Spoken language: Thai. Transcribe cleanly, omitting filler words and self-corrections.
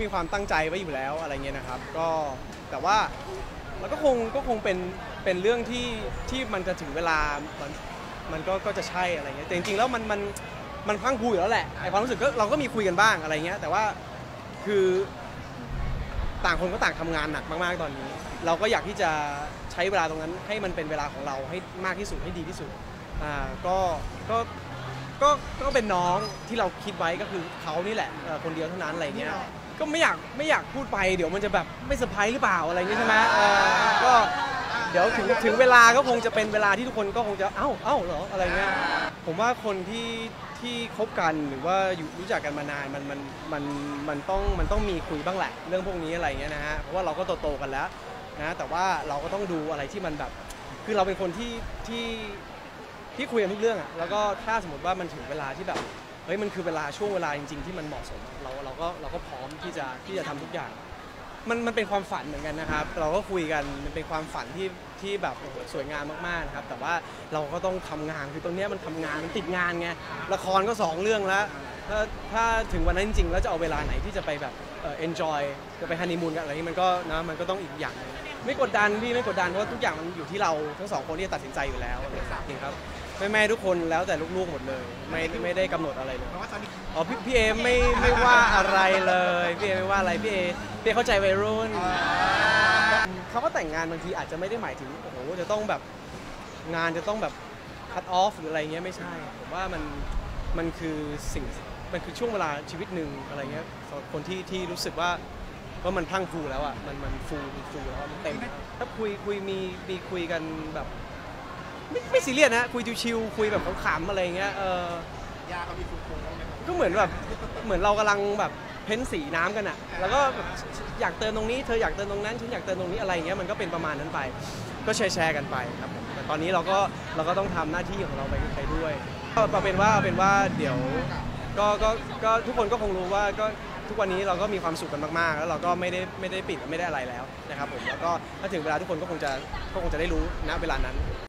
มีความตั้งใจไว้อยู่แล้วอะไรเงี้ยนะครับก็แต่ว่ามันก็คงเป็นเรื่องที่มันจะถึงเวลามันก็จะใช่อะไรเงี้ยแต่จริงๆแล้วมันพลั้งพลูอยู่แล้วแหละไอความรู้สึกก็เราก็มีคุยกันบ้างอะไรเงี้ยแต่ว่าคือต่างคนก็ต่างทำงานหนักมากๆตอนนี้เราก็อยากที่จะใช้เวลาตรงนั้นให้มันเป็นเวลาของเราให้มากที่สุดให้ดีที่สุดก็เป็นน้องที่เราคิดไว้ก็คือเขานี่แหละคนเดียวเท่านั้นอะไรเงี้ยก็ไม่อยากพูดไปเดี๋ยวมันจะแบบไม่เซอร์ไพรส์หรือเปล่าอะไรเงี้ยใช่ไหมก็เดี๋ยวถึงเวลาก็คงจะเป็นเวลาที่ทุกคนก็คงจะเอ้าเหรออะไรเงี้ยผมว่าคนที่คบกันหรือว่าอยู่รู้จักกันมานานมันต้องมีคุยบ้างแหละเรื่องพวกนี้อะไรเงี้ยนะฮะเพราะว่าเราก็โตกันแล้วนะแต่ว่าเราก็ต้องดูอะไรที่มันแบบคือเราเป็นคนที่คุยกันทุกเรื่องอะแล้วก็ถ้าสมมติว่ามันถึงเวลาที่แบบเฮ้ยมันคือเวลาช่วงเวลาจริงๆที่มันเหมาะสมเราก็พร้อมที่จะทำทุกอย่างมันเป็นความฝันเหมือนกันนะครับเราก็คุยกันมันเป็นความฝันที่แบบสวยงามมากๆนะครับแต่ว่าเราก็ต้องทำงานคือตรงนี้มันทำงานมันติดงานไงละครก็2 เรื่องแล้วถ้าถึงวันนั้นจริงๆแล้วจะเอาเวลาไหนที่จะไปแบบenjoy จะไปฮันนีมูนกันอะไรนี้มันก็ต้องอีกอย่างไม่กดดันพี่ไม่กดดันเพราะทุกอย่างมันอยู่ที่เราทั้ง2 คนที่จะตัดสินใจอยู่แล้วจริงครับแม่ทุกคนแล้วแต่ลูกๆหมดเลยไม่ได้กำหนดอะไรเลยอ๋อพี่เอไม่ว่าอะไรเลยพี่เอไม่ว่าอะไรพี่เอเข้าใจวัยรุ่นเขาก็แต่งงานบางทีอาจจะไม่ได้หมายถึงโอ้โหจะต้องแบบงานจะต้องแบบ cut off หรืออะไรเงี้ยไม่ใช่ผมว่ามันคือมันคือช่วงเวลาชีวิตหนึ่งอะไรเงี้ยสำหรับคนที่รู้สึกว่ามันพลั่งพลูแล้วอ่ะมันฟูแล้วมันเต็มถ้าคุยมีคุยกันแบบไม่ซีเรียสนะคุยชิวๆคุยแบบขำๆอะไรเงี้ยยาเขามีฟูฟูก็เหมือนเรากำลังแบบเพ้นสีน้ำกันอ่ะแล้วก็อยากเติมตรงนี้เธออยากเติมตรงนั้นฉันอยากเติมตรงนี้อะไรเงี้ยมันก็เป็นประมาณนั้นไปก็แชร์กันไปครับแต่ตอนนี้เราก็ต้องทำหน้าที่ของเราไปด้วยก็เป็นว่าเดี๋ยวก็ทุกคนก็คงรู้ว่าก็ทุกวันนี้เราก็มีความสุขกันมากๆแล้วเราก็ไม่ได้ปิดไม่ได้อะไรแล้วนะครับผมแล้วก็ถ้าถึงเวลาทุกคนก็คงจะได้รู้ณเวลานั้น